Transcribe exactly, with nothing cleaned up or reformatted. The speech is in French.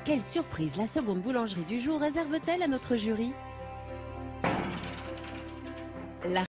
Quelle surprise la seconde boulangerie du jour réserve-t-elle à notre jury? La